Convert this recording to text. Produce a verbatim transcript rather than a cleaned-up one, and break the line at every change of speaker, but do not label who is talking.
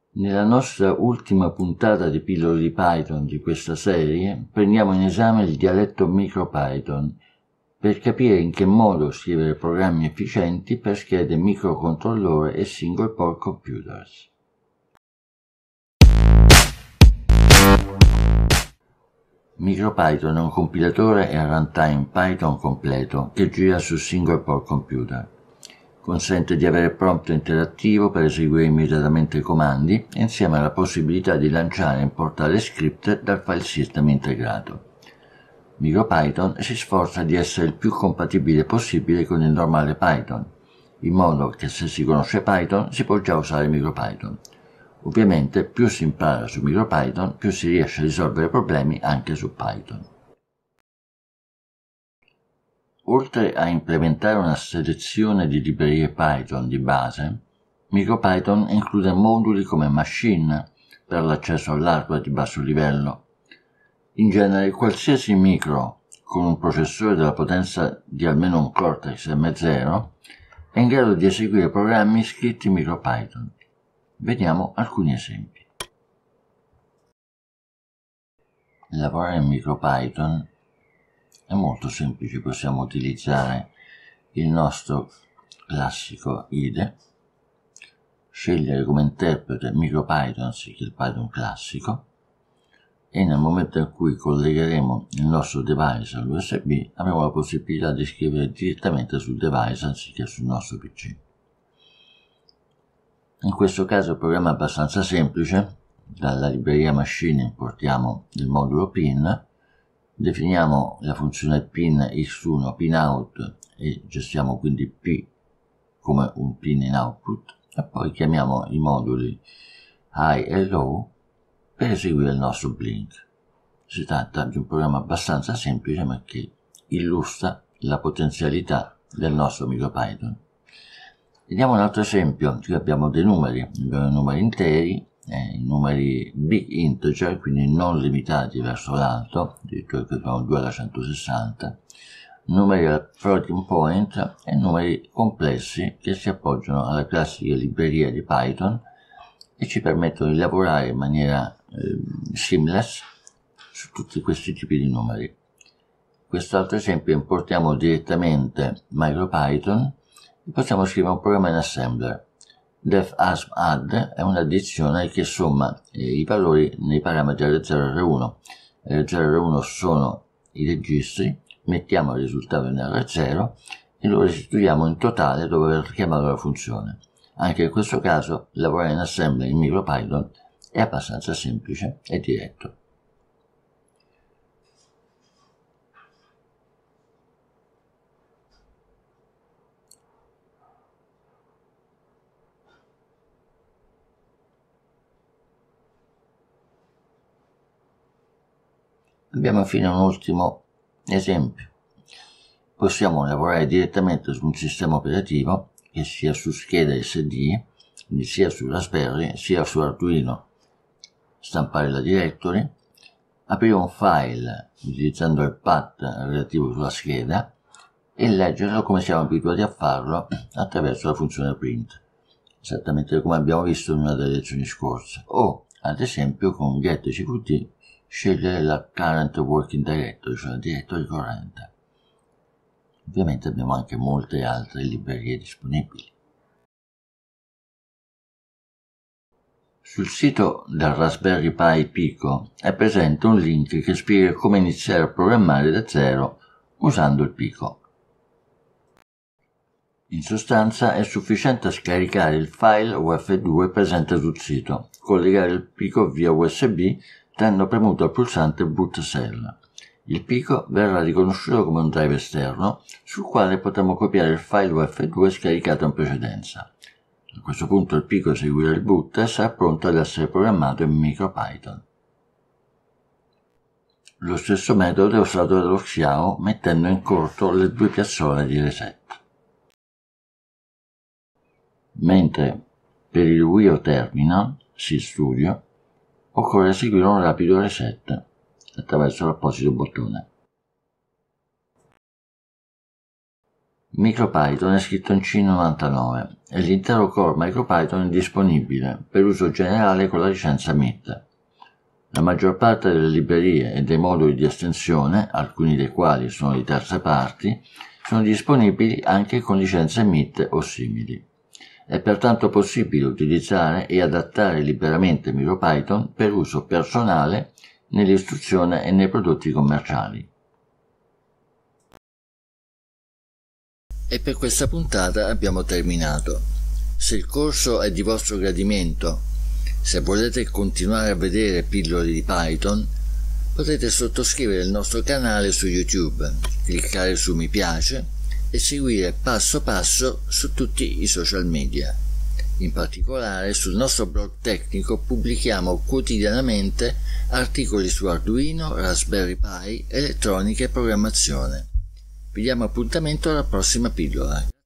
Nella nostra ultima puntata di pillole di Python di questa serie prendiamo in esame il dialetto MicroPython per capire in che modo scrivere programmi efficienti per schede microcontrollore e single core computers. MicroPython è un compilatore e runtime Python completo che gira su single core computer. Consente di avere prompt interattivo per eseguire immediatamente i comandi, insieme alla possibilità di lanciare e importare script dal file system integrato. MicroPython si sforza di essere il più compatibile possibile con il normale Python, in modo che se si conosce Python si può già usare MicroPython. Ovviamente più si impara su MicroPython, più si riesce a risolvere problemi anche su Python. Oltre a implementare una selezione di librerie Python di base, MicroPython include moduli come Machine per l'accesso all'hardware di basso livello. In genere, qualsiasi micro con un processore della potenza di almeno un Cortex M zero è in grado di eseguire programmi scritti in MicroPython. Vediamo alcuni esempi. Lavorare in MicroPython è molto semplice, possiamo utilizzare il nostro classico I D E, scegliere come interprete MicroPython anziché il Python classico e nel momento in cui collegheremo il nostro device all'U S B avremo la possibilità di scrivere direttamente sul device anziché sul nostro P C. In questo caso il programma è abbastanza semplice. Dalla libreria Machine importiamo il modulo pin, definiamo la funzione pin x uno, pinout e gestiamo quindi P come un pin in output e poi chiamiamo i moduli high e low per eseguire il nostro blink. Si tratta di un programma abbastanza semplice ma che illustra la potenzialità del nostro MicroPython. Vediamo un altro esempio. Qui abbiamo dei numeri, abbiamo numeri interi, eh, numeri big integer, quindi non limitati verso l'alto, addirittura qui abbiamo due alla centosessanta, numeri al floating point e numeri complessi che si appoggiano alla classica libreria di Python e ci permettono di lavorare in maniera eh, seamless su tutti questi tipi di numeri. Quest'altro esempio importiamo direttamente MicroPython e possiamo scrivere un programma in assembler. Def-asm-add è un'addizione che somma eh, i valori nei parametri R zero e R uno. R zero e R uno sono i registri, mettiamo il risultato in R zero e lo restituiamo in totale dopo aver chiamato la funzione. Anche in questo caso lavorare in assembler in MicroPython è abbastanza semplice e diretto. Abbiamo infine un ultimo esempio. Possiamo lavorare direttamente su un sistema operativo che sia su scheda S D, quindi sia su Raspberry sia su Arduino, stampare la directory, aprire un file utilizzando il path relativo sulla scheda e leggerlo come siamo abituati a farlo attraverso la funzione print, esattamente come abbiamo visto in una delle lezioni scorse, o ad esempio con getcvd scegliere la current working directory, cioè la directory corrente. Ovviamente abbiamo anche molte altre librerie disponibili. Sul sito del Raspberry Pi Pico è presente un link che spiega come iniziare a programmare da zero usando il Pico. In sostanza è sufficiente scaricare il file U F due presente sul sito, collegare il Pico via U S B tenendo premuto il pulsante Boot Cell. Il Pico verrà riconosciuto come un drive esterno sul quale potremo copiare il file U F due scaricato in precedenza. A questo punto il Pico eseguirà il boot e sarà pronto ad essere programmato in MicroPython. Lo stesso metodo è usato dallo Xiao mettendo in corto le due piazzole di reset. Mentre per il W I O Terminal, SysStudio, occorre eseguire un rapido reset attraverso l'apposito bottone. MicroPython è scritto in C novantanove e l'intero core MicroPython è disponibile per uso generale con la licenza M I T. La maggior parte delle librerie e dei moduli di estensione, alcuni dei quali sono di terze parti, sono disponibili anche con licenze M I T o simili. È pertanto possibile utilizzare e adattare liberamente MicroPython per uso personale nell'istruzione e nei prodotti commerciali. E per questa puntata abbiamo terminato. Se il corso è di vostro gradimento, se volete continuare a vedere pillole di Python, potete sottoscrivere il nostro canale su YouTube, cliccare su mi piace e seguire passo passo su tutti i social media. In particolare sul nostro blog tecnico pubblichiamo quotidianamente articoli su Arduino, Raspberry Pi, elettronica e programmazione. Vi diamo appuntamento alla prossima pillola.